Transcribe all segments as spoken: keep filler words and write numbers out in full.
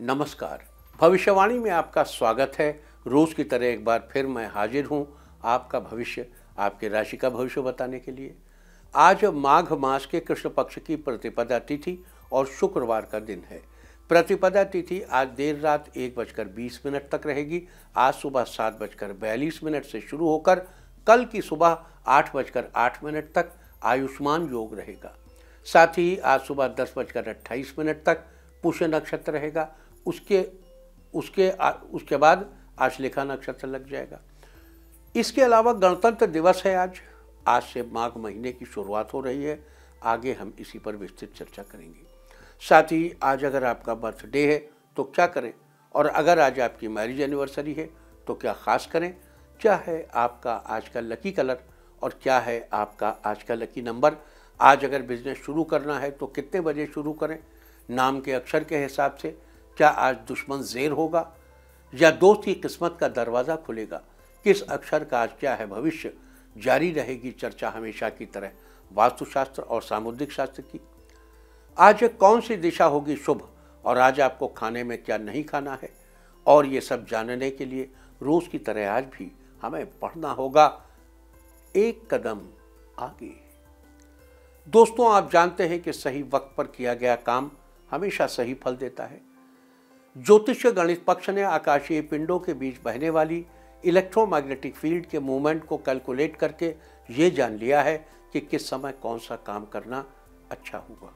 नमस्कार। भविष्यवाणी में आपका स्वागत है। रोज की तरह एक बार फिर मैं हाजिर हूं आपका भविष्य, आपके राशि का भविष्य बताने के लिए। आज माघ मास के कृष्ण पक्ष की प्रतिपदा तिथि और शुक्रवार का दिन है। प्रतिपदा तिथि आज देर रात एक बजकर बीस मिनट तक रहेगी। आज सुबह सात बजकर बयालीस मिनट से शुरू होकर कल की सुबह आठ बजकर आठ मिनट तक आयुष्मान योग रहेगा। साथ ही आज सुबह दस बजकर अट्ठाईस मिनट तक पुष्य नक्षत्र रहेगा। उसके उसके उसके बाद आश्लेषा नक्षत्र लग जाएगा। इसके अलावा गणतंत्र दिवस है आज। आज से माघ महीने की शुरुआत हो रही है। आगे हम इसी पर विस्तृत चर्चा करेंगे। साथ ही आज अगर आपका बर्थडे है तो क्या करें, और अगर आज आपकी मैरिज एनिवर्सरी है तो क्या खास करें। क्या है आपका आज का लकी कलर और क्या है आपका आज का लकी नंबर। आज अगर बिजनेस शुरू करना है तो कितने बजे शुरू करें। नाम के अक्षर के हिसाब से क्या आज दुश्मन ज़ेर होगा या दोस्त की किस्मत का दरवाज़ा खुलेगा। किस अक्षर का आज क्या है भविष्य। जारी रहेगी चर्चा हमेशा की तरह वास्तुशास्त्र और सामुद्रिक शास्त्र की। आज कौन सी दिशा होगी शुभ और आज आपको खाने में क्या नहीं खाना है, और ये सब जानने के लिए रोज़ की तरह आज भी हमें पढ़ना होगा एक कदम आगे। दोस्तों, आप जानते हैं कि सही वक्त पर किया गया काम हमेशा सही फल देता है। ज्योतिष गणित पक्ष ने आकाशीय पिंडों के बीच बहने वाली इलेक्ट्रोमैग्नेटिक फील्ड के मूवमेंट को कैलकुलेट करके ये जान लिया है कि किस समय कौन सा काम करना अच्छा होगा।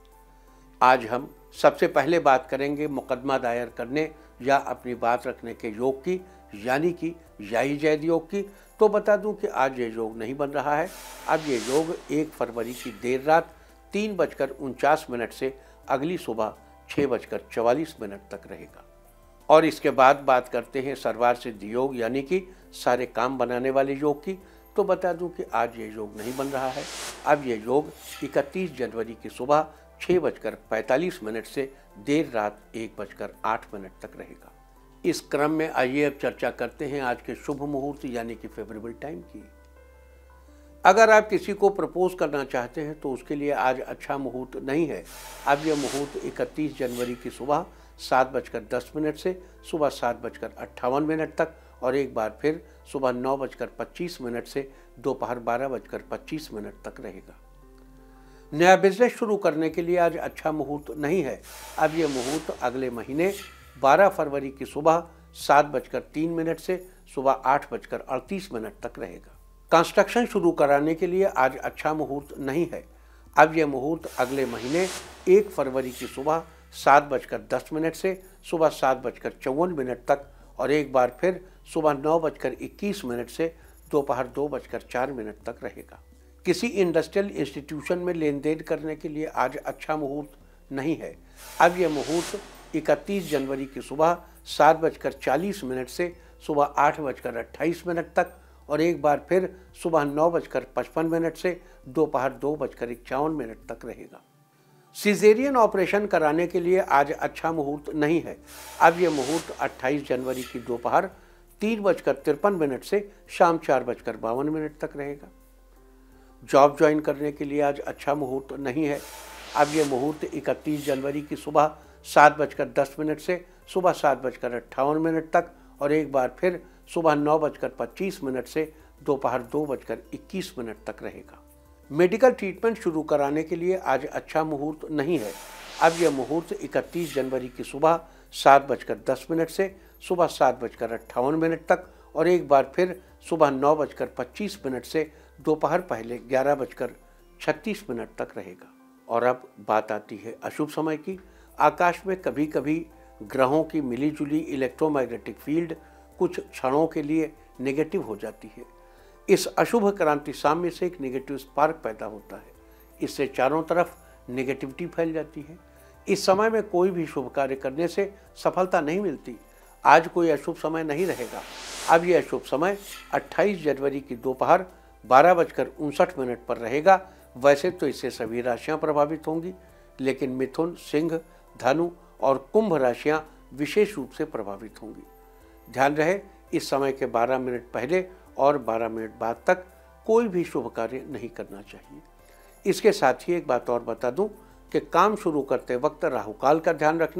आज हम सबसे पहले बात करेंगे मुकदमा दायर करने या अपनी बात रखने के योग की, यानी कि याई जैद योग की। तो बता दूं कि आज ये योग नहीं बन रहा है। अब ये योग एक फरवरी की देर रात तीन बजकर उनचास मिनट से अगली सुबह छः बजकर चवालीस मिनट तक रहेगा। और इसके बाद बात करते हैं सर्वार सिद्धि योग, यानी कि सारे काम बनाने वाले योग की। तो बता दूं कि आज ये योग नहीं बन रहा है। अब ये योग इकतीस जनवरी की सुबह छः बजकर पैंतालीस मिनट से देर रात एक बजकर आठ मिनट तक रहेगा। इस क्रम में आइए अब चर्चा करते हैं आज के शुभ मुहूर्त यानी कि फेवरेबल टाइम की। अगर आप किसी को प्रपोज करना चाहते हैं तो उसके लिए आज अच्छा मुहूर्त नहीं है। अब यह मुहूर्त इकतीस जनवरी की सुबह सात बजकर दस मिनट से सुबह सात बजकर अट्ठावन मिनट तक और एक बार फिर सुबह नौ बजकर पच्चीस मिनट से दोपहर बारह बजकर पच्चीस मिनट तक रहेगा। नया बिजनेस शुरू करने के लिए आज अच्छा मुहूर्त नहीं है। अब यह मुहूर्त अगले महीने बारह फरवरी की सुबह सात बजकर तीन मिनट से सुबह आठ बजकर अड़तीस मिनट तक रहेगा। कंस्ट्रक्शन शुरू कराने के लिए आज अच्छा मुहूर्त नहीं है। अब यह मुहूर्त अगले महीने एक फरवरी की सुबह सात बजकर दस मिनट से सुबह सात बजकर चौवन मिनट तक और एक बार फिर सुबह नौ बजकर इक्कीस मिनट से दोपहर दो बजकर चार मिनट तक रहेगा। किसी इंडस्ट्रियल इंस्टीट्यूशन में लेन देन करने के लिए आज अच्छा मुहूर्त नहीं है। अब यह मुहूर्त इकतीस जनवरी की सुबह सात बजकर चालीस मिनट से सुबह आठ बजकर अट्ठाईस मिनट तक और एक बार फिर सुबह नौ बजकर पचपन मिनट से दोपहर दो बजकर इक्यावन मिनट तक रहेगा। सिजेरियन ऑपरेशन कराने के लिए आज अच्छा मुहूर्त नहीं है। अब यह मुहूर्त अट्ठाईस जनवरी की दोपहर तीन बजकर तिरपन मिनट से शाम चार बजकर बावन मिनट तक रहेगा। जॉब ज्वाइन करने के लिए आज अच्छा मुहूर्त नहीं है। अब यह मुहूर्त इकतीस जनवरी की सुबह सात बजकर दस मिनट से सुबह सात बजकर अट्ठावन मिनट तक और एक बार फिर सुबह नौ बजकर पच्चीस मिनट से दोपहर दो बजकर इक्कीस मिनट तक रहेगा। मेडिकल ट्रीटमेंट शुरू कराने के लिए आज अच्छा मुहूर्त नहीं है। अब यह मुहूर्त इकतीस जनवरी की सुबह सात बजकर दस मिनट से सुबह सात बजकर अट्ठावन मिनट तक और एक बार फिर सुबह नौ बजकर पच्चीस मिनट से दोपहर पहले ग्यारह बजकर छत्तीस मिनट तक रहेगा। और अब बात आती है अशुभ समय की। आकाश में कभी कभी ग्रहों की मिलीजुली इलेक्ट्रोमैग्नेटिक फील्ड कुछ क्षणों के लिए नेगेटिव हो जाती है। इस अशुभ क्रांति साम्य से एक नेगेटिव स्पार्क पैदा होता है। इससे चारों तरफ नेगेटिविटी फैल जाती है। इस समय में कोई भी शुभ कार्य करने से सफलता नहीं मिलती। आज कोई अशुभ समय नहीं रहेगा। अब यह अशुभ समय अट्ठाईस जनवरी की दोपहर बारह बजकर उनसठ मिनट पर रहेगा। वैसे तो इससे सभी राशियां प्रभावित होंगी, लेकिन मिथुन, सिंह, धनु और कुंभ राशियां विशेष रूप से प्रभावित होंगी। ध्यान रहे, इस समय के बारह मिनट पहले और बारह मिनट बाद तक कोई भी शुभ कार्य नहीं करना चाहिए। इसके साथ ही एक बात और बता दूं कि काम शुरू करते वक्त राहुकाल का ध्यान रखना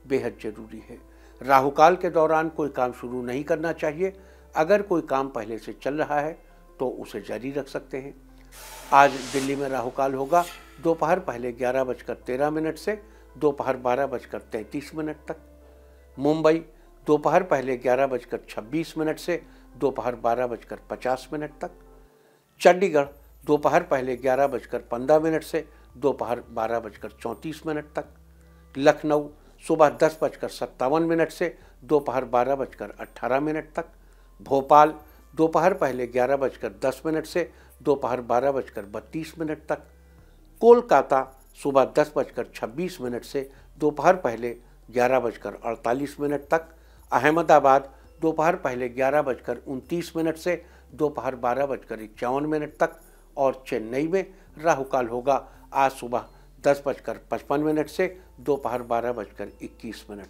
बेहद जरूरी है। राहु काल के दौरान कोई काम शुरू नहीं करना चाहिए। अगर कोई काम पहले से चल रहा है तो उसे जारी रख सकते हैं। आज दिल्ली में राहु काल होगा दोपहर पहले ग्यारह बजकर तेरह मिनट से दोपहर बारह बजकर तैंतीस मिनट तक। मुंबई दोपहर पहले ग्यारह बजकर छब्बीस मिनट से दोपहर बारह बजकर पचास मिनट तक। चंडीगढ़ दोपहर पहले ग्यारह बजकर पंद्रह मिनट से दोपहर बारह बजकर चौंतीस मिनट तक। लखनऊ सुबह दस बजकर सत्तावन मिनट से दोपहर बारह बजकर अट्ठारह मिनट तक। भोपाल दोपहर पहले ग्यारह बजकर दस मिनट से दोपहर बारह बजकर बत्तीस मिनट तक। कोलकाता सुबह दस बजकर छब्बीस मिनट से दोपहर पहले ग्यारह बजकर अड़तालीस मिनट तक। अहमदाबाद दोपहर पहले ग्यारह बजकर उनतीस मिनट से दोपहर बारह बजकर इक्यावन मिनट तक। और चेन्नई में राहु काल होगा आज सुबह दस बजकर पचपन मिनट से दोपहर बारह बजकर इक्कीस मिनट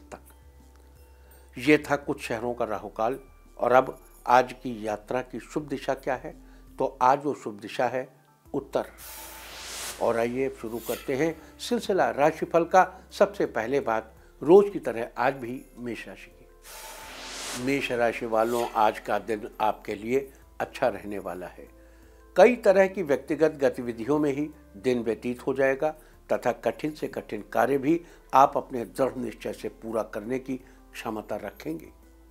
तक। ये था कुछ शहरों का राहु काल। और अब आज की यात्रा की शुभ दिशा क्या है? तो आज वो शुभ दिशा है उत्तर। और आइए शुरू करते हैं सिलसिला राशिफल का। सबसे पहले बात रोज की तरह आज भी मेष राशि की। मेष राशि वालों, आज का दिन आपके लिए अच्छा रहने वाला है। कई तरह की व्यक्तिगत गतिविधियों में ही दिन व्यतीत हो जाएगा तथा कठिन से कठिन कार्य भी आप अपने दृढ़ निश्चय से पूरा करने की क्षमता रखेंगे।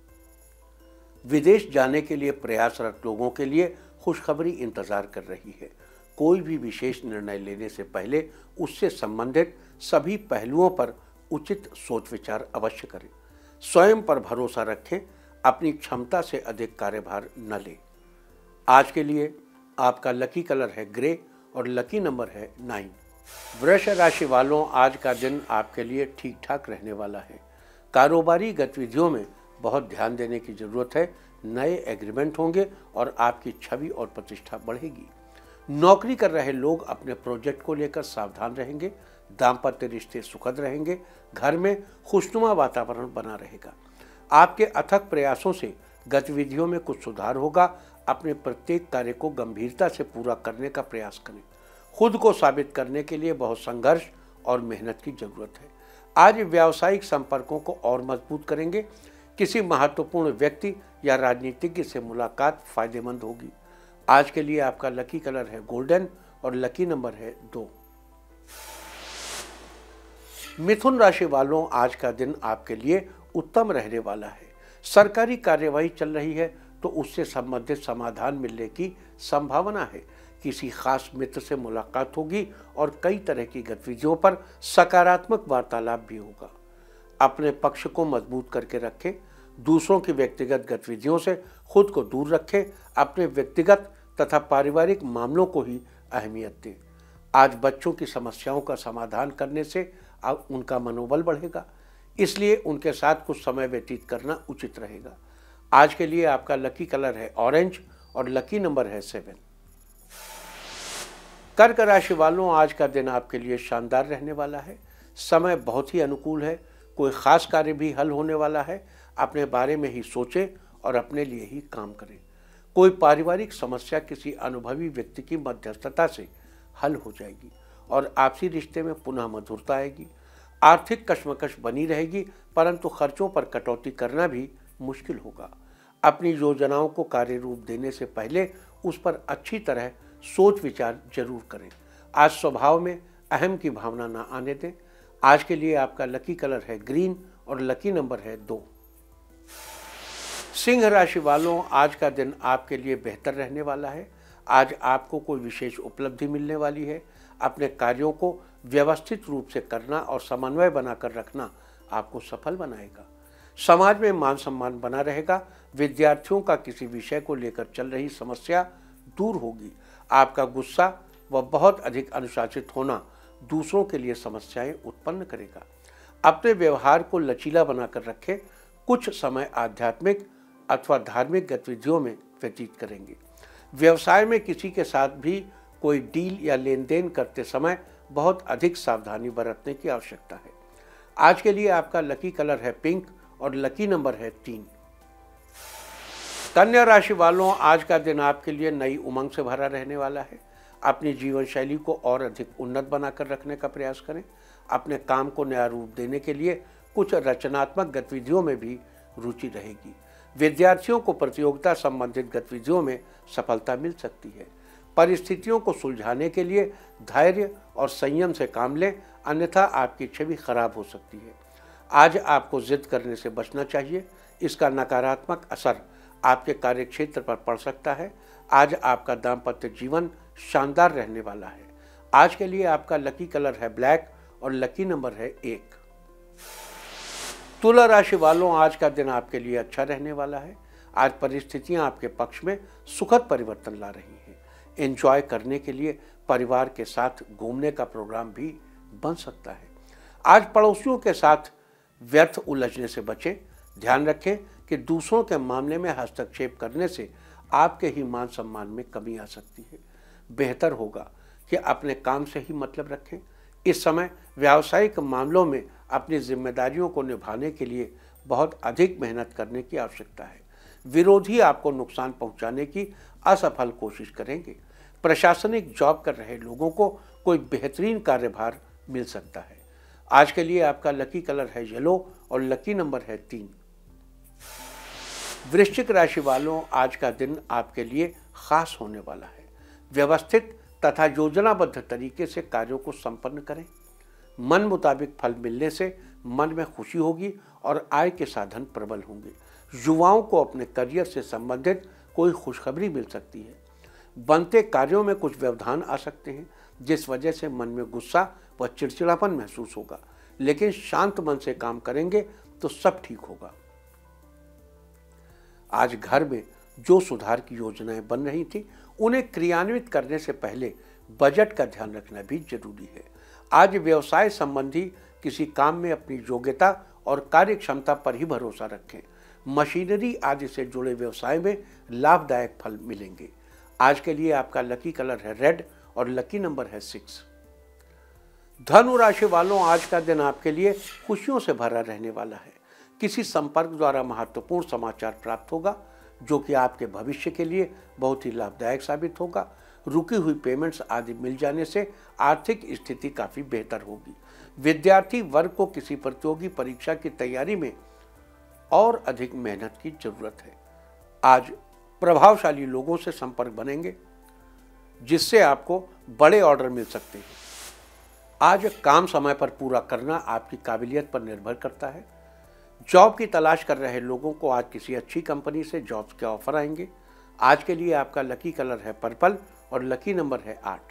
विदेश जाने के लिए प्रयासरत लोगों के लिए खुशखबरी इंतजार कर रही है। कोई भी विशेष निर्णय लेने से पहले उससे संबंधित सभी पहलुओं पर उचित सोच विचार अवश्य करें। स्वयं पर भरोसा रखें, अपनी क्षमता से अधिक कार्यभार न लें। आज के लिए आपका लकी कलर है ग्रे और लकी नंबर है नाइन। वृष राशि वालों, आज का दिन आपके लिए ठीक ठाक रहने वाला है। कारोबारी गतिविधियों में बहुत ध्यान देने की जरूरत है। नए एग्रीमेंट होंगे और आपकी छवि और प्रतिष्ठा बढ़ेगी। नौकरी कर रहे लोग अपने प्रोजेक्ट को लेकर सावधान रहेंगे। दाम्पत्य रिश्ते सुखद रहेंगे। घर में खुशनुमा वातावरण बना रहेगा। आपके अथक प्रयासों से गतिविधियों में कुछ सुधार होगा। अपने प्रत्येक कार्य को गंभीरता से पूरा करने का प्रयास करें। खुद को साबित करने के लिए बहुत संघर्ष और मेहनत की जरूरत है। आज व्यावसायिक संपर्कों को और मजबूत करेंगे। किसी महत्वपूर्ण व्यक्ति या राजनीतिज्ञ से मुलाकात फायदेमंद होगी। आज के लिए आपका लकी कलर है गोल्डन और लकी नंबर है दो। मिथुन राशि वालों, आज का दिन आपके लिए उत्तम रहने वाला है। सरकारी कार्यवाही चल रही है तो उससे संबंधित समाधान मिलने की संभावना है। किसी खास मित्र से मुलाकात होगी और कई तरह की गतिविधियों पर सकारात्मक वार्तालाप भी होगा। अपने पक्ष को मजबूत करके रखें। दूसरों की व्यक्तिगत गतिविधियों से खुद को दूर रखें। अपने व्यक्तिगत तथा पारिवारिक मामलों को ही अहमियत दें। आज बच्चों की समस्याओं का समाधान करने से उनका मनोबल बढ़ेगा, इसलिए उनके साथ कुछ समय व्यतीत करना उचित रहेगा। आज के लिए आपका लकी कलर है ऑरेंज और लकी नंबर है सेवन। कर्क राशि वालों, आज का दिन आपके लिए शानदार रहने वाला है। समय बहुत ही अनुकूल है। कोई खास कार्य भी हल होने वाला है। अपने बारे में ही सोचें और अपने लिए ही काम करें। कोई पारिवारिक समस्या किसी अनुभवी व्यक्ति की मध्यस्थता से हल हो जाएगी और आपसी रिश्ते में पुनः मधुरता आएगी। आर्थिक कश्मकश बनी रहेगी, परंतु खर्चों पर कटौती करना भी मुश्किल होगा। अपनी योजनाओं को कार्य रूप देने से पहले उस पर अच्छी तरह सोच विचार जरूर करें। आज स्वभाव में अहम की भावना ना आने दें। आज के लिए आपका लकी कलर है ग्रीन और लकी नंबर है दो। सिंह राशि वालों, आज का दिन आपके लिए बेहतर रहने वाला है। आज आपको कोई विशेष उपलब्धि मिलने वाली है। अपने कार्यों को व्यवस्थित रूप से करना और समन्वय बनाकर रखना आपको सफल बनाएगा। समाज में मान सम्मान बना रहेगा। विद्यार्थियों का किसी विषय को लेकर चल रही समस्या दूर होगी। आपका गुस्सा व बहुत अधिक अनुशासित होना दूसरों के लिए समस्याएं उत्पन्न करेगा। अपने व्यवहार को लचीला बनाकर रखें। कुछ समय आध्यात्मिक अथवा धार्मिक गतिविधियों में व्यतीत करेंगे। व्यवसाय में किसी के साथ भी कोई डील या लेन देन करते समय बहुत अधिक सावधानी बरतने की आवश्यकता है। आज के लिए आपका लकी कलर है पिंक और लकी नंबर है तीन। कन्या राशि वालों, आज का दिन आपके लिए नई उमंग से भरा रहने वाला है। अपनी जीवन शैली को और अधिक उन्नत बनाकर रखने का प्रयास करें। अपने काम को नया रूप देने के लिए कुछ रचनात्मक गतिविधियों में भी रुचि रहेगी। विद्यार्थियों को प्रतियोगिता संबंधित गतिविधियों में सफलता मिल सकती है। परिस्थितियों को सुलझाने के लिए धैर्य और संयम से काम लें, अन्यथा आपकी छवि खराब हो सकती है। आज आपको जिद करने से बचना चाहिए, इसका नकारात्मक असर आपके कार्यक्षेत्र पर पड़ सकता है। आज आपका दाम्पत्य जीवन शानदार रहने वाला है। आज के लिए आपका लकी कलर है ब्लैक और लकी नंबर है एक। तुला राशि वालों, आज का दिन आपके लिए अच्छा रहने वाला है। आज परिस्थितियां आपके पक्ष में सुखद परिवर्तन ला रही हैं। एंजॉय करने के लिए परिवार के साथ घूमने का प्रोग्राम भी बन सकता है। आज पड़ोसियों के साथ व्यर्थ उलझने से बचें। ध्यान रखें कि दूसरों के मामले में हस्तक्षेप करने से आपके ही मान सम्मान में कमी आ सकती है। बेहतर होगा कि अपने काम से ही मतलब रखें। इस समय व्यावसायिक मामलों में अपनी जिम्मेदारियों को निभाने के लिए बहुत अधिक मेहनत करने की आवश्यकता है। विरोधी आपको नुकसान पहुंचाने की असफल कोशिश करेंगे। प्रशासनिक जॉब कर रहे लोगों को कोई बेहतरीन कार्यभार मिल सकता है। आज के लिए आपका लकी कलर है येलो और लकी नंबर है तीन। वृश्चिक राशि वालों, आज का दिन आपके लिए खास होने वाला है। व्यवस्थित तथा योजनाबद्ध तरीके से कार्यों को संपन्न करें। मन मुताबिक फल मिलने से मन में खुशी होगी और आय के साधन प्रबल होंगे। युवाओं को अपने करियर से संबंधित कोई खुशखबरी मिल सकती है। बनते कार्यों में कुछ व्यवधान आ सकते हैं, जिस वजह से मन में गुस्सा व चिड़चिड़ापन महसूस होगा, लेकिन शांत मन से काम करेंगे तो सब ठीक होगा। आज घर में जो सुधार की योजनाएं बन रही थी, उन्हें क्रियान्वित करने से पहले बजट का ध्यान रखना भी जरूरी है। आज व्यवसाय संबंधी किसी काम में अपनी योग्यता और कार्य क्षमता पर ही भरोसा रखें। मशीनरी आदि से जुड़े व्यवसाय में लाभदायक फल मिलेंगे। आज के लिए आपका लकी कलर है रेड और लकी नंबर है सिक्स। धनु राशि वालों, आज का दिन आपके लिए खुशियों से भरा रहने वाला है। किसी संपर्क द्वारा महत्वपूर्ण समाचार प्राप्त होगा, जो कि आपके भविष्य के लिए बहुत ही लाभदायक साबित होगा। रुकी हुई पेमेंट्स आदि मिल जाने से आर्थिक स्थिति काफी बेहतर होगी। विद्यार्थी वर्ग को किसी प्रतियोगी परीक्षा की तैयारी में और अधिक मेहनत की जरूरत है। आज प्रभावशाली लोगों से संपर्क बनेंगे, जिससे आपको बड़े ऑर्डर मिल सकते हैं। आज काम समय पर पूरा करना आपकी काबिलियत पर निर्भर करता है। जॉब की तलाश कर रहे लोगों को आज किसी अच्छी कंपनी से जॉब के ऑफर आएंगे। आज के लिए आपका लकी कलर है पर्पल और लकी नंबर है आठ।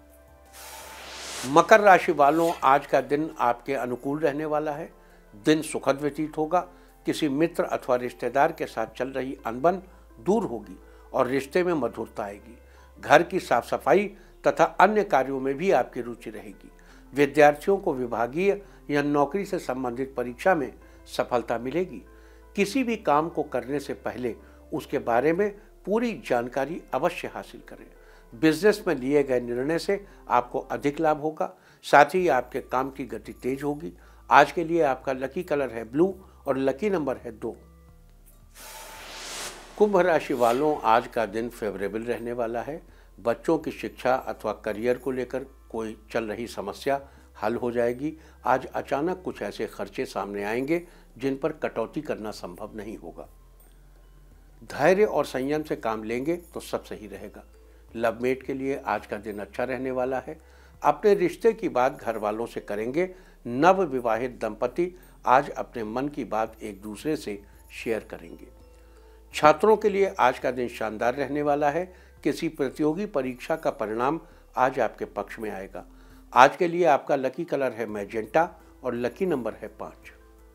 मकर राशि वालों, आज का दिन आपके अनुकूल रहने वाला है। दिन सुखद व्यतीत होगा। किसी मित्र अथवा रिश्तेदार के साथ चल रही अनबन दूर होगी और रिश्ते में मधुरता आएगी। घर की साफ सफाई तथा अन्य कार्यों में भी आपकी रुचि रहेगी। विद्यार्थियों को विभागीय या नौकरी से संबंधित परीक्षा में सफलता मिलेगी। किसी भी काम को करने से पहले उसके बारे में पूरी जानकारी अवश्य हासिल करें। बिजनेस में लिए गए निर्णय से आपको अधिक लाभ होगा, साथ ही आपके काम की गति तेज होगी। आज के लिए आपका लकी कलर है ब्लू और लकी नंबर है दो। कुंभ राशि वालों, आज का दिन फेवरेबल रहने वाला है। बच्चों की शिक्षा अथवा करियर को लेकर कोई चल रही समस्या हल हो जाएगी। आज अचानक कुछ ऐसे खर्चे सामने आएंगे जिन पर कटौती करना संभव नहीं होगा। धैर्य और संयम से काम लेंगे तो सब सही रहेगा। लवमेट के लिए आज का दिन अच्छा रहने वाला है। अपने रिश्ते की बात घर वालों से करेंगे। नव विवाहित दंपति आज अपने मन की बात एक दूसरे से शेयर करेंगे। छात्रों के लिए आज का दिन शानदार रहने वाला है। किसी प्रतियोगी परीक्षा का परिणाम आज आपके पक्ष में आएगा। आज के लिए आपका लकी कलर है मैजेंटा और लकी नंबर है पाँच।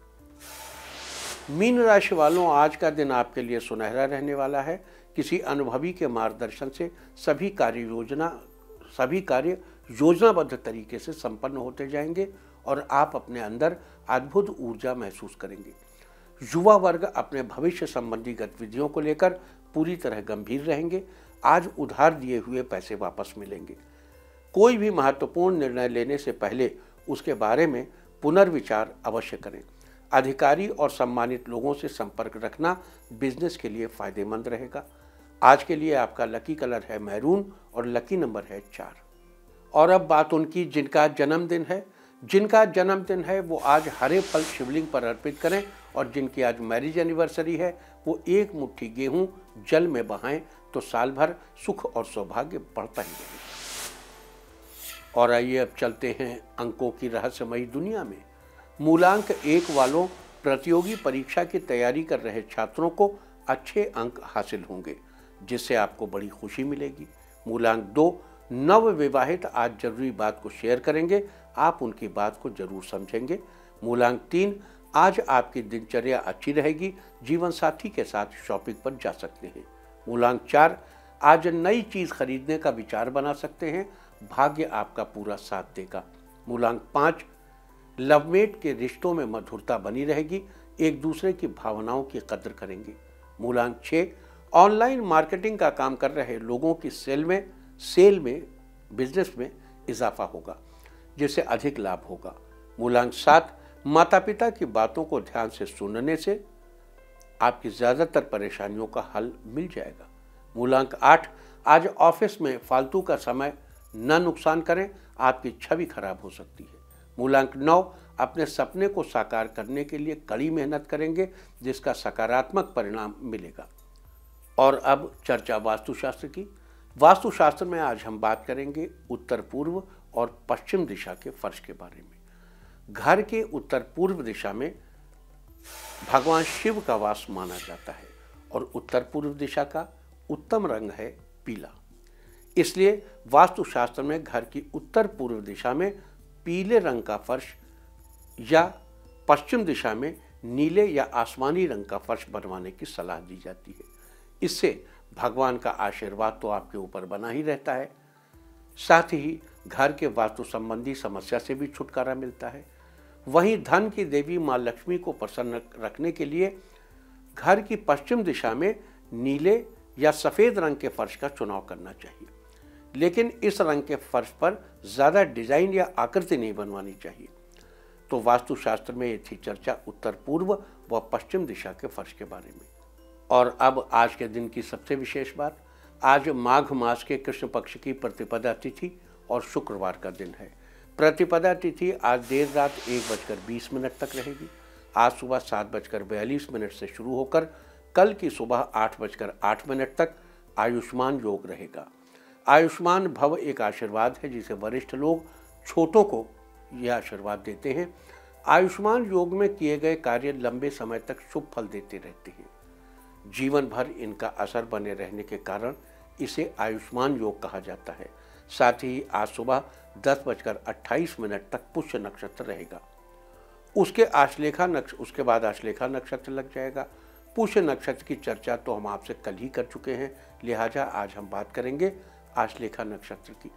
मीन राशि वालों, आज का दिन आपके लिए सुनहरा रहने वाला है। किसी अनुभवी के मार्गदर्शन से सभी कार्य योजना सभी कार्य योजनाबद्ध तरीके से संपन्न होते जाएंगे और आप अपने अंदर अद्भुत ऊर्जा महसूस करेंगे। युवा वर्ग अपने भविष्य संबंधी गतिविधियों को लेकर पूरी तरह गंभीर रहेंगे। आज उधार दिए हुए पैसे वापस मिलेंगे। कोई भी महत्वपूर्ण निर्णय लेने से पहले उसके बारे में पुनर्विचार अवश्य करें। अधिकारी और सम्मानित लोगों से संपर्क रखना बिजनेस के लिए फायदेमंद रहेगा। आज के लिए आपका लकी कलर है मैरून और लकी नंबर है चार। और अब बात उनकी जिनका जन्मदिन है। जिनका जन्मदिन है वो आज हरे फल शिवलिंग पर अर्पित करें, और जिनकी आज मैरिज एनिवर्सरी है वो एक मुट्ठी गेहूं जल में बहाएं तो साल भर सुख और सौभाग्य बढ़ता ही रहेगा। और आइए अब चलते हैं अंकों की रहस्यमयी दुनिया में। मूलांक एक वालों प्रतियोगी परीक्षा की तैयारी कर रहे छात्रों को अच्छे अंक हासिल होंगे, जिससे आपको बड़ी खुशी मिलेगी। मूलांक दो नव विवाहित आज जरूरी बात को शेयर करेंगे, आप उनकी बात को जरूर समझेंगे। मूलांक तीन आज आपकी दिनचर्या अच्छी रहेगी, जीवन साथी के साथ शॉपिंग पर जा सकते हैं। मूलांक चार आज नई चीज खरीदने का विचार बना सकते हैं, भाग्य आपका पूरा साथ देगा। मूलांक पाँच लवमेट के रिश्तों में मधुरता बनी रहेगी, एक दूसरे की भावनाओं की कदर करेंगे। मूलांक छः ऑनलाइन मार्केटिंग का काम कर रहे लोगों की सेल में सेल में बिजनेस में इजाफा होगा, जिससे अधिक लाभ होगा। मूलांक सात माता पिता की बातों को ध्यान से सुनने से आपकी ज़्यादातर परेशानियों का हल मिल जाएगा। मूलांक आठ आज ऑफिस में फालतू का समय न नुकसान करें, आपकी छवि खराब हो सकती है। मूलांक नौ अपने सपने को साकार करने के लिए कड़ी मेहनत करेंगे, जिसका सकारात्मक परिणाम मिलेगा। और अब चर्चा वास्तुशास्त्र की। वास्तुशास्त्र में आज हम बात करेंगे उत्तर पूर्व और पश्चिम दिशा के फर्श के बारे में। घर के उत्तर पूर्व दिशा में भगवान शिव का वास माना जाता है, और उत्तर पूर्व दिशा का उत्तम रंग है पीला। इसलिए वास्तुशास्त्र में घर की उत्तर पूर्व दिशा में पीले रंग का फर्श या पश्चिम दिशा में नीले या आसमानी रंग का फर्श बनवाने की सलाह दी जाती है। इससे भगवान का आशीर्वाद तो आपके ऊपर बना ही रहता है, साथ ही घर के वास्तु संबंधी समस्या से भी छुटकारा मिलता है। वहीं धन की देवी माँ लक्ष्मी को प्रसन्न रखने के लिए घर की पश्चिम दिशा में नीले या सफ़ेद रंग के फर्श का चुनाव करना चाहिए, लेकिन इस रंग के फर्श पर ज़्यादा डिजाइन या आकृति नहीं बनवानी चाहिए। तो वास्तुशास्त्र में ये थी चर्चा उत्तर पूर्व व पश्चिम दिशा के फर्श के बारे में। और अब आज के दिन की सबसे विशेष बात, आज माघ मास के कृष्ण पक्ष की प्रतिपदा तिथि और शुक्रवार का दिन है। प्रतिपदा तिथि आज देर रात एक बजकर बीस मिनट तक रहेगी। आज सुबह सात बजकर बयालीस मिनट से शुरू होकर कल की सुबह आठ बजकर आठ मिनट तक आयुष्मान योग रहेगा। आयुष्मान भव एक आशीर्वाद है जिसे वरिष्ठ लोग छोटों को यह आशीर्वाद देते हैं। आयुष्मान योग में किए गए कार्य लंबे समय तक शुभ फल देते रहते हैं। जीवन भर इनका असर बने रहने के कारण इसे आयुष्मान योग कहा जाता है। साथ ही आज सुबह दस बजकर अट्ठाईस मिनट तक पुष्य नक्षत्र रहेगा। उसके आश्लेषा नक्ष उसके बाद आश्लेषा नक्षत्र लग जाएगा। पुष्य नक्षत्र की चर्चा तो हम आपसे कल ही कर चुके हैं, लिहाजा आज हम बात करेंगे आश्लेषा नक्षत्र की।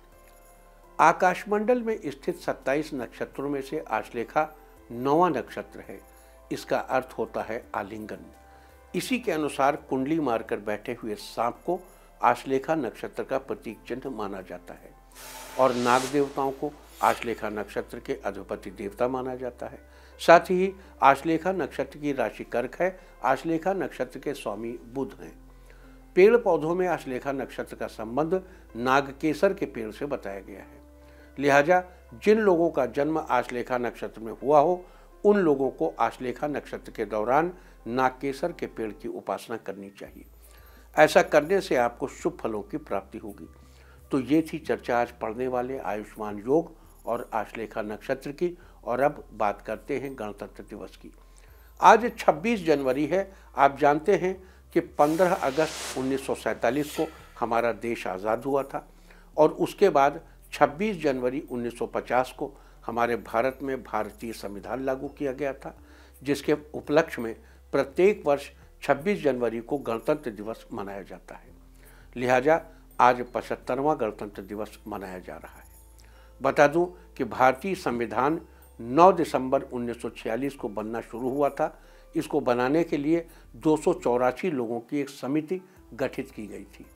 आकाशमंडल में स्थित सत्ताईस नक्षत्रों में से आश्लेषा नौवां नक्षत्र है। इसका अर्थ होता है आलिंगन। इसी के अनुसार कुंडली मारकर बैठे हुए सांप को आश्लेषा नक्षत्र का प्रतीक चिन्ह माना जाता है, और नाग देवताओं को आश्लेषा नक्षत्र के अधिपति देवता माना जाता है। साथ ही आश्लेषा नक्षत्र की राशि कर्क है। आश्लेषा नक्षत्र के स्वामी बुध हैं। पेड़ पौधों में आश्लेषा नक्षत्र का संबंध नागकेसर के पेड़ से बताया गया है। लिहाजा जिन लोगों का जन्म आश्लेषा नक्षत्र में हुआ हो, उन लोगों को आश्लेषा नक्षत्र के दौरान नागकेसर के पेड़ की उपासना करनी चाहिए। ऐसा करने से आपको शुभ फलों की प्राप्ति होगी। तो ये थी चर्चा आज पढ़ने वाले आयुष्मान योग और आश्लेषा नक्षत्र की। और अब बात करते हैं गणतंत्र दिवस की। आज छब्बीस जनवरी है। आप जानते हैं कि पंद्रह अगस्त उन्नीस सौ सैंतालीस को हमारा देश आज़ाद हुआ था, और उसके बाद छब्बीस जनवरी उन्नीस सौ पचास को हमारे भारत में भारतीय संविधान लागू किया गया था, जिसके उपलक्ष्य में प्रत्येक वर्ष छब्बीस जनवरी को गणतंत्र दिवस मनाया जाता है। लिहाजा आज पचहत्तरवां गणतंत्र दिवस मनाया जा रहा है। बता दूं कि भारतीय संविधान नौ दिसंबर उन्नीस सौ छियालीस को बनना शुरू हुआ था। इसको बनाने के लिए दो सौ चौरासी लोगों की एक समिति गठित की गई थी,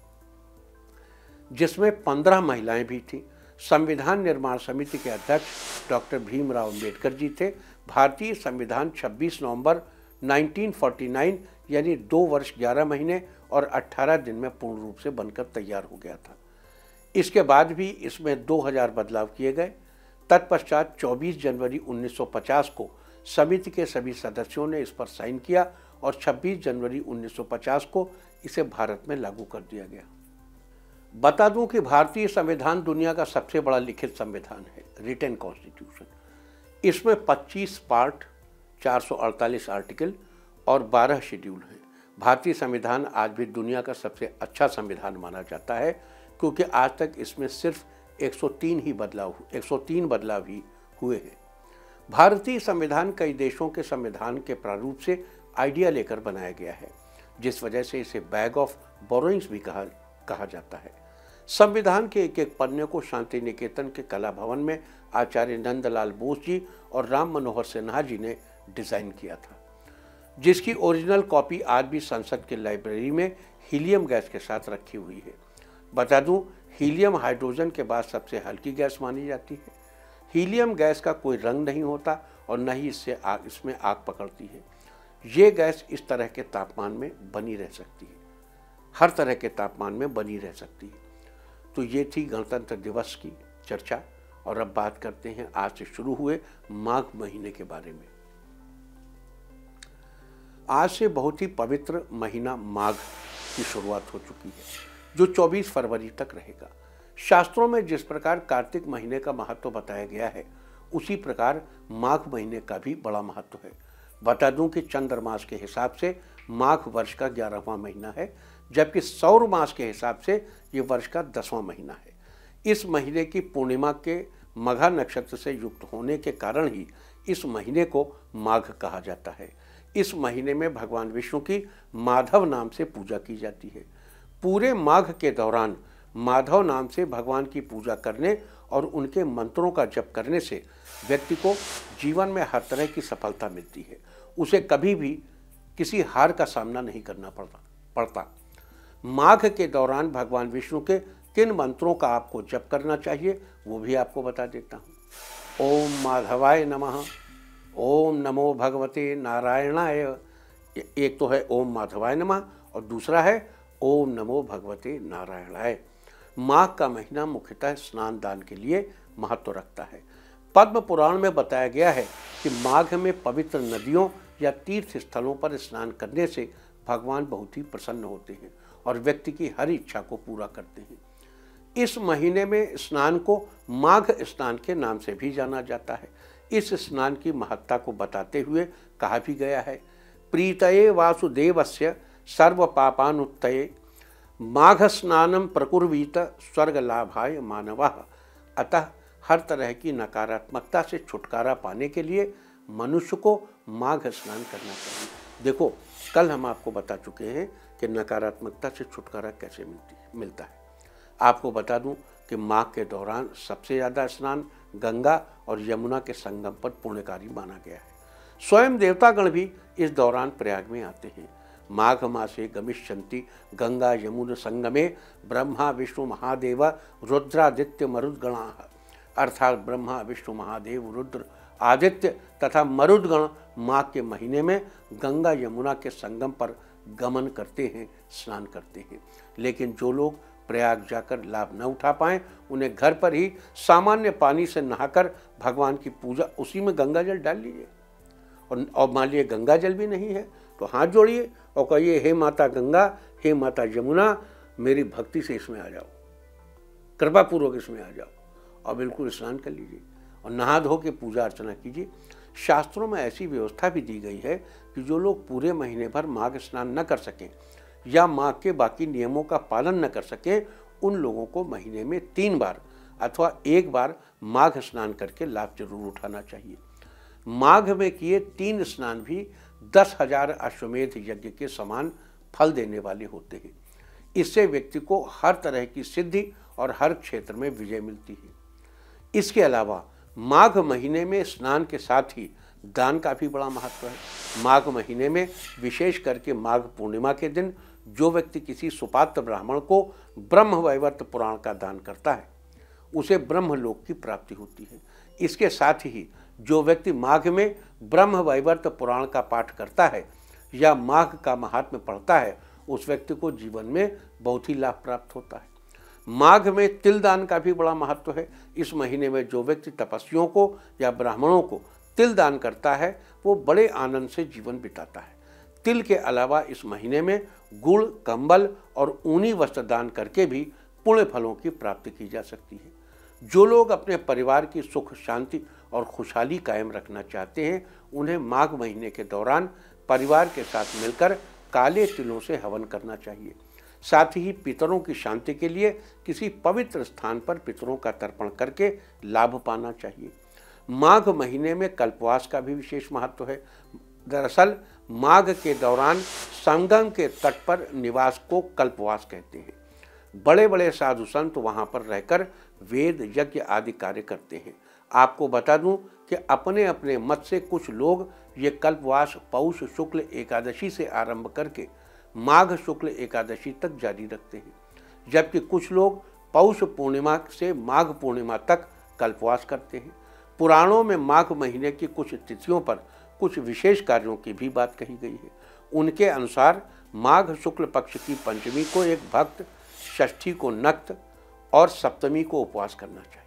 जिसमें पंद्रह महिलाएं भी थीं। संविधान निर्माण समिति के अध्यक्ष डॉक्टर भीमराव अंबेडकर जी थे। भारतीय संविधान छब्बीस नवंबर उन्नीस सौ उनचास यानी दो वर्ष ग्यारह महीने और अठारह दिन में पूर्ण रूप से बनकर तैयार हो गया था। इसके बाद भी इसमें दो हज़ार बदलाव किए गए। तत्पश्चात चौबीस जनवरी उन्नीस सौ पचास को समिति के सभी सदस्यों ने इस पर साइन किया और छब्बीस जनवरी उन्नीस सौ पचास को इसे भारत में लागू कर दिया गया। बता दूं कि भारतीय संविधान दुनिया का सबसे बड़ा लिखित संविधान है, रिटन कॉन्स्टिट्यूशन। इसमें पच्चीस पार्ट, चार सौ अड़तालीस आर्टिकल और बारह शेड्यूल हैं। भारतीय संविधान आज भी दुनिया का सबसे अच्छा संविधान माना जाता है, क्योंकि आज तक इसमें सिर्फ एक सौ तीन ही बदलाव एक सौ तीन बदलाव ही हुए हैं। भारतीय संविधान कई देशों के संविधान के प्रारूप से आइडिया लेकर बनाया गया है, जिस वजह से इसे बैग ऑफ बोरोइंग्स भी कहा कहा जाता है। संविधान के एक एक पन्ने को शांति निकेतन के कला भवन में आचार्य नंदलाल बोस जी और राम मनोहर सिन्हा जी ने डिज़ाइन किया था, जिसकी ओरिजिनल कॉपी आज भी संसद की लाइब्रेरी में हीलियम गैस के साथ रखी हुई है। बता दूं, हीलियम हाइड्रोजन के बाद सबसे हल्की गैस मानी जाती है। हीलियम गैस का कोई रंग नहीं होता और न ही इससे आग इसमें आग पकड़ती है। ये गैस इस तरह के तापमान में बनी रह सकती है, हर तरह के तापमान में बनी रह सकती है। तो ये थी गणतंत्र दिवस की चर्चा, और अब बात करते हैं आज से शुरू हुए माघ महीने के बारे में। आज से बहुत ही पवित्र महीना माघ की शुरुआत हो चुकी है, जो चौबीस फरवरी तक रहेगा। शास्त्रों में जिस प्रकार कार्तिक महीने का महत्व बताया गया है, उसी प्रकार माघ महीने का भी बड़ा महत्व है। बता दूं कि चंद्रमास के हिसाब से माघ वर्ष का ग्यारहवां महीना है, जबकि सौर मास के हिसाब से ये वर्ष का दसवां महीना है। इस महीने की पूर्णिमा के मघा नक्षत्र से युक्त होने के कारण ही इस महीने को माघ कहा जाता है। इस महीने में भगवान विष्णु की माधव नाम से पूजा की जाती है। पूरे माघ के दौरान माधव नाम से भगवान की पूजा करने और उनके मंत्रों का जप करने से व्यक्ति को जीवन में हर तरह की सफलता मिलती है। उसे कभी भी किसी हार का सामना नहीं करना पड़ता पड़ता माघ के दौरान भगवान विष्णु के किन मंत्रों का आपको जप करना चाहिए, वो भी आपको बता देता हूँ। ओम माधवाय नमः, ओम नमो भगवते नारायणाय। एक तो है ओम माधवाय नमः और दूसरा है ओम नमो भगवते नारायणाय। माघ का महीना मुख्यतः स्नान दान के लिए महत्व रखता है। पद्म पुराण में बताया गया है कि माघ में पवित्र नदियों या तीर्थ स्थलों पर स्नान करने से भगवान बहुत ही प्रसन्न होते हैं और व्यक्ति की हर इच्छा को पूरा करते हैं। इस महीने में स्नान को माघ स्नान के नाम से भी जाना जाता है। इस स्नान की महत्ता को बताते हुए कहा भी गया है, प्रीतये वासुदेवस्य सर्व पापानुत्तये माघ स्नानम प्रकुर्वीत स्वर्ग लाभाय मानवः। अतः हर तरह की नकारात्मकता से छुटकारा पाने के लिए मनुष्य को माघ स्नान करना चाहिए। देखो, कल हम आपको बता चुके हैं कि नकारात्मकता से छुटकारा कैसे मिलती मिलता है। आपको बता दूं कि माघ के दौरान सबसे ज़्यादा स्नान गंगा और यमुना के संगम पर पुण्यकारी माना गया है। स्वयं देवतागण भी इस दौरान प्रयाग में आते हैं। माघ मासे गमिष्यन्ति गंगा यमुना संगमे ब्रह्मा विष्णु महादेव रुद्रादित्य मरुद्गणाः। अर्थात ब्रह्मा विष्णु महादेव रुद्र आदित्य तथा मरुदगण माघ के महीने में गंगा यमुना के संगम पर गमन करते हैं, स्नान करते हैं। लेकिन जो लोग प्रयाग जाकर लाभ न उठा पाएं, उन्हें घर पर ही सामान्य पानी से नहाकर भगवान की पूजा, उसी में गंगा जल डाल लीजिए। और, और मान लीजिए गंगा जल भी नहीं है तो हाथ जोड़िए और कहिए, हे माता गंगा, हे माता यमुना, मेरी भक्ति से इसमें आ जाओ, कृपा पूर्वक इसमें आ जाओ, और बिल्कुल स्नान कर लीजिए और नहा धो के पूजा अर्चना कीजिए। शास्त्रों में ऐसी व्यवस्था भी दी गई है कि जो लोग पूरे महीने भर माघ स्नान न कर सकें या माघ के बाकी नियमों का पालन न कर सकें, उन लोगों को महीने में तीन बार अथवा एक बार माघ स्नान करके लाभ जरूर उठाना चाहिए। माघ में किए तीन स्नान भी दस हजार अश्वमेध यज्ञ के समान फल देने वाले होते हैं। इससे व्यक्ति को हर तरह की सिद्धि और हर क्षेत्र में विजय मिलती है। इसके अलावा माघ महीने में स्नान के साथ ही दान का भी बड़ा महत्व है। माघ महीने में विशेष करके माघ पूर्णिमा के दिन जो व्यक्ति किसी सुपात्र ब्राह्मण को ब्रह्म वैवर्त पुराण का दान करता है, उसे ब्रह्मलोक की प्राप्ति होती है। इसके साथ ही जो व्यक्ति माघ में ब्रह्म वैवर्त पुराण का पाठ करता है या माघ का महात्म्य पढ़ता है, उस व्यक्ति को जीवन में बहुत ही लाभ प्राप्त होता है। माघ में तिल दान का भी बड़ा महत्व है। इस महीने में जो व्यक्ति तपस्वियों को या ब्राह्मणों को तिल दान करता है वो बड़े आनंद से जीवन बिताता है। तिल के अलावा इस महीने में गुड़, कंबल और ऊनी वस्त्र दान करके भी पुण्य फलों की प्राप्ति की जा सकती है। जो लोग अपने परिवार की सुख, शांति और खुशहाली कायम रखना चाहते हैं उन्हें माघ महीने के दौरान परिवार के साथ मिलकर काले तिलों से हवन करना चाहिए। साथ ही पितरों की शांति के लिए किसी पवित्र स्थान पर पितरों का तर्पण करके लाभ पाना चाहिए। माघ महीने में कल्पवास का भी विशेष महत्व है। दरअसल माघ के दौरान संगम के तट पर निवास को कल्पवास कहते हैं। बड़े बड़े साधु संत वहां पर रहकर वेद, यज्ञ आदि कार्य करते हैं। आपको बता दूं कि अपने अपने मत से कुछ लोग ये कल्पवास पौष शुक्ल एकादशी से आरंभ करके माघ शुक्ल एकादशी तक जारी रखते हैं, जबकि कुछ लोग पौष पूर्णिमा से माघ पूर्णिमा तक कल्पवास करते हैं। पुराणों में माघ महीने की कुछ तिथियों पर कुछ विशेष कार्यों की भी बात कही गई है। उनके अनुसार माघ शुक्ल पक्ष की पंचमी को एक भक्त, षष्ठी को नक्त और सप्तमी को उपवास करना चाहिए।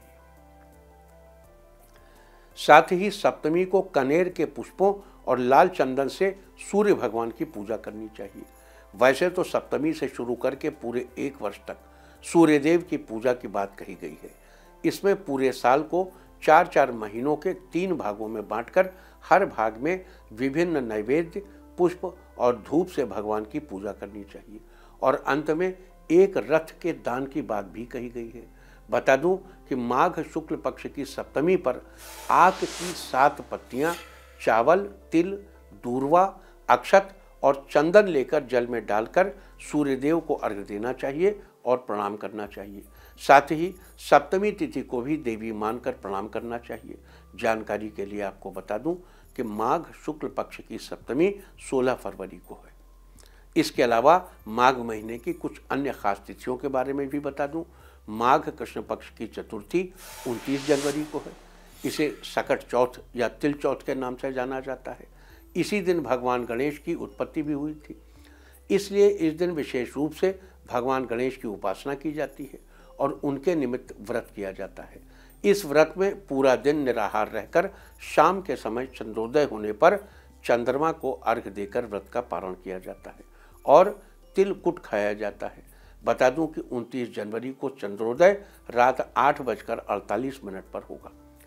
साथ ही सप्तमी को कनेर के पुष्पों और लाल चंदन से सूर्य भगवान की पूजा करनी चाहिए। वैसे तो सप्तमी से शुरू करके पूरे एक वर्ष तक सूर्यदेव की पूजा की बात कही गई है। इसमें पूरे साल को चार चार महीनों के तीन भागों में बांटकर हर भाग में विभिन्न नैवेद्य, पुष्प और धूप से भगवान की पूजा करनी चाहिए। और अंत में एक रथ के दान की बात भी कही गई है। बता दूं कि माघ शुक्ल पक्ष की सप्तमी पर आक की सात पत्तियां, चावल, तिल, दूर्वा, अक्षत और चंदन लेकर जल में डालकर सूर्यदेव को अर्घ्य देना चाहिए और प्रणाम करना चाहिए। साथ ही सप्तमी तिथि को भी देवी मानकर प्रणाम करना चाहिए। जानकारी के लिए आपको बता दूं कि माघ शुक्ल पक्ष की सप्तमी सोलह फरवरी को है। इसके अलावा माघ महीने की कुछ अन्य खास तिथियों के बारे में भी बता दूं। माघ कृष्ण पक्ष की चतुर्थी उनतीस जनवरी को है। इसे सकट चौथ या तिल चौथ के नाम से जाना जाता है। इसी दिन भगवान गणेश की उत्पत्ति भी हुई थी, इसलिए इस दिन विशेष रूप से भगवान गणेश की उपासना की जाती है और उनके निमित्त व्रत किया जाता है। इस व्रत में पूरा दिन निराहार रहकर शाम के समय चंद्रोदय होने पर चंद्रमा को अर्घ्य देकर व्रत का पारण किया जाता है और तिलकुट खाया जाता है। बता दूं कि उनतीस जनवरी को चंद्रोदय रात आठ बजकर अड़तालीस मिनट पर होगा।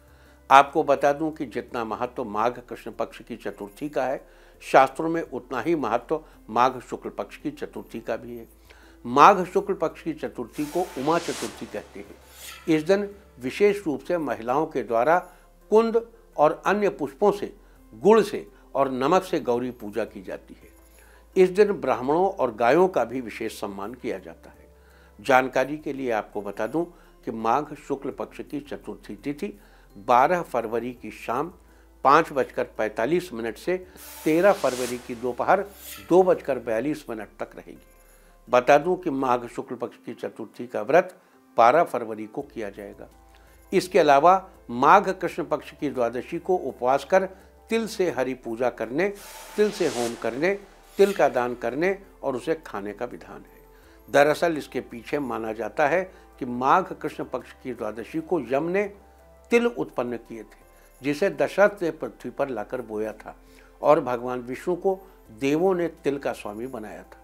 आपको बता दूं कि जितना महत्व माघ कृष्ण पक्ष की चतुर्थी का है, शास्त्रों में उतना ही महत्व माघ शुक्ल पक्ष की चतुर्थी का भी है। माघ शुक्ल पक्ष की चतुर्थी को उमा चतुर्थी कहते हैं। इस दिन विशेष रूप से महिलाओं के द्वारा कुंद और अन्य पुष्पों से, गुड़ से और नमक से गौरी पूजा की जाती है। इस दिन ब्राह्मणों और गायों का भी विशेष सम्मान किया जाता है। जानकारी के लिए आपको बता दूं कि माघ शुक्ल पक्ष की चतुर्थी तिथि बारह फरवरी की शाम पाँच बजकर पैंतालीस मिनट से तेरह फरवरी की दोपहर दो बजकर बयालीस मिनट तक रहेगी। बता दूं कि माघ शुक्ल पक्ष की चतुर्थी का व्रत बारह फरवरी को किया जाएगा। इसके अलावा माघ कृष्ण पक्ष की द्वादशी को उपवास कर तिल से हरि पूजा करने, तिल से होम करने, तिल का दान करने और उसे खाने का विधान है। दरअसल इसके पीछे माना जाता है कि माघ कृष्ण पक्ष की द्वादशी को यम ने तिल उत्पन्न किए थे, जिसे दशरथ ने पृथ्वी पर लाकर बोया था और भगवान विष्णु को देवों ने तिल का स्वामी बनाया था।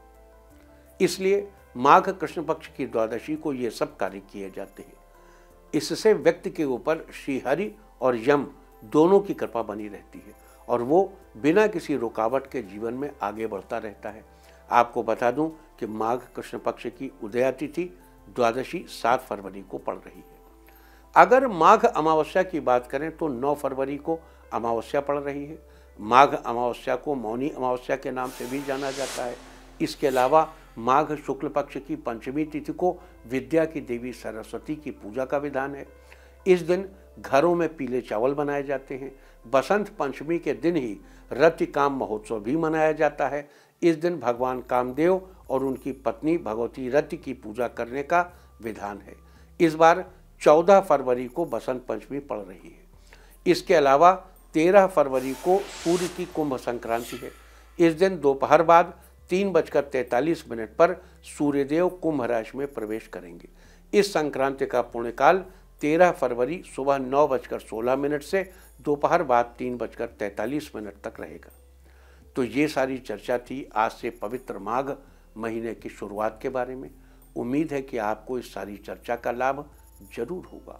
इसलिए माघ कृष्ण पक्ष की द्वादशी को ये सब कार्य किए जाते हैं। इससे व्यक्ति के ऊपर श्रीहरि और यम दोनों की कृपा बनी रहती है और वो बिना किसी रुकावट के जीवन में आगे बढ़ता रहता है। आपको बता दूं कि माघ कृष्ण पक्ष की उदया तिथि द्वादशी सात फरवरी को पड़ रही है। अगर माघ अमावस्या की बात करें तो नौ फरवरी को अमावस्या पड़ रही है। माघ अमावस्या को मौनी अमावस्या के नाम से भी जाना जाता है। इसके अलावा माघ शुक्ल पक्ष की पंचमी तिथि को विद्या की देवी सरस्वती की पूजा का विधान है। इस दिन घरों में पीले चावल बनाए जाते हैं। बसंत पंचमी के दिन ही रति काम महोत्सव भी मनाया जाता है। इस दिन भगवान कामदेव और उनकी पत्नी भगवती रति की पूजा करने का विधान है। इस बार चौदह फरवरी को बसंत पंचमी पड़ रही है। इसके अलावा तेरह फरवरी को सूर्य की कुंभ संक्रांति है। इस दिन दोपहर बाद तीन बजकर तैंतालीस मिनट पर सूर्यदेव कुंभ राशि में प्रवेश करेंगे। इस संक्रांति का पुण्यकाल तेरह फरवरी सुबह नौ बजकर सोलह मिनट से दोपहर बाद तीन बजकर तैंतालीस मिनट तक रहेगा। तो ये सारी चर्चा थी आज से पवित्र माघ महीने की शुरुआत के बारे में। उम्मीद है कि आपको इस सारी चर्चा का लाभ जरूर होगा।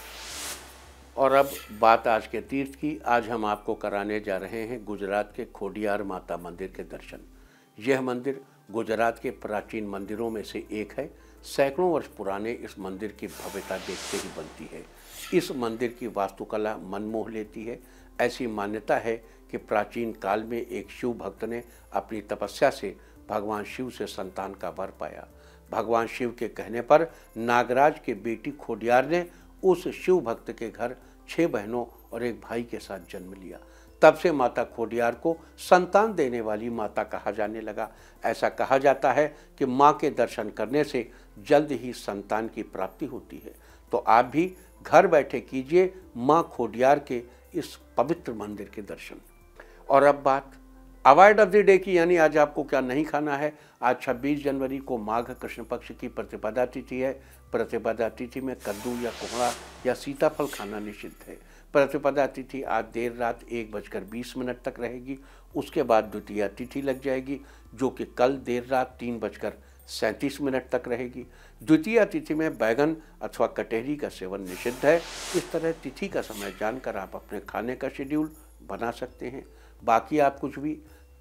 और अब बात आज के तीर्थ की। आज हम आपको कराने जा रहे हैं गुजरात के खोडियार माता मंदिर के दर्शन। यह मंदिर गुजरात के प्राचीन मंदिरों में से एक है। सैकड़ों वर्ष पुराने इस मंदिर की भव्यता देखते ही बनती है। इस मंदिर की वास्तुकला मन मोह लेती है। ऐसी मान्यता है कि प्राचीन काल में एक शिव भक्त ने अपनी तपस्या से भगवान शिव से संतान का वर पाया। भगवान शिव के कहने पर नागराज के बेटी खोडियार ने उस शिव भक्त के घर छह बहनों और एक भाई के साथ जन्म लिया। तब से माता खोडियार को संतान देने वाली माता कहा जाने लगा। ऐसा कहा जाता है कि माँ के दर्शन करने से जल्द ही संतान की प्राप्ति होती है। तो आप भी घर बैठे कीजिए माँ खोडियार के इस पवित्र मंदिर के दर्शन। और अब बात अवॉइड ऑफ द डे की, यानी आज आपको क्या नहीं खाना है। आज छब्बीस जनवरी को माघ कृष्ण पक्ष की प्रतिपदा तिथि है। प्रतिपदा तिथि में कद्दू या कोहड़ा या सीताफल खाना निषिद्ध है। प्रतिपदा तिथि आज देर रात एक बजकर बीस मिनट तक रहेगी। उसके बाद द्वितीया तिथि लग जाएगी, जो कि कल देर रात तीन बजकर सैंतीस मिनट तक रहेगी। द्वितीया तिथि में बैगन अथवा कटहरी का सेवन निषिद्ध है। इस तरह तिथि का समय जानकर आप अपने खाने का शेड्यूल बना सकते हैं। बाकी आप कुछ भी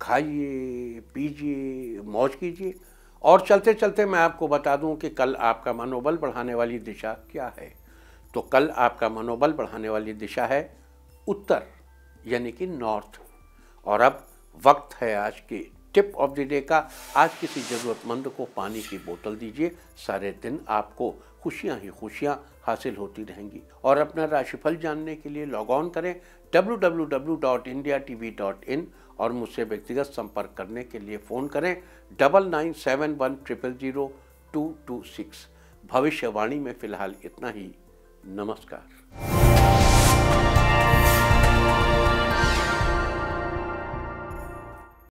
खाइए, पीजिए, मौज कीजिए। और चलते चलते मैं आपको बता दूं कि कल आपका मनोबल बढ़ाने वाली दिशा क्या है। तो कल आपका मनोबल बढ़ाने वाली दिशा है उत्तर, यानी कि नॉर्थ। और अब वक्त है आज की टिप ऑफ द डे का। आज किसी ज़रूरतमंद को पानी की बोतल दीजिए। सारे दिन आपको खुशियां ही खुशियां हासिल होती रहेंगी। और अपना राशिफल जानने के लिए लॉग ऑन करें W W W dot India T V dot in और मुझसे व्यक्तिगत संपर्क करने के लिए फ़ोन करें double nine seven one triple zero two two six. भविष्यवाणी में फ़िलहाल इतना ही। नमस्कार।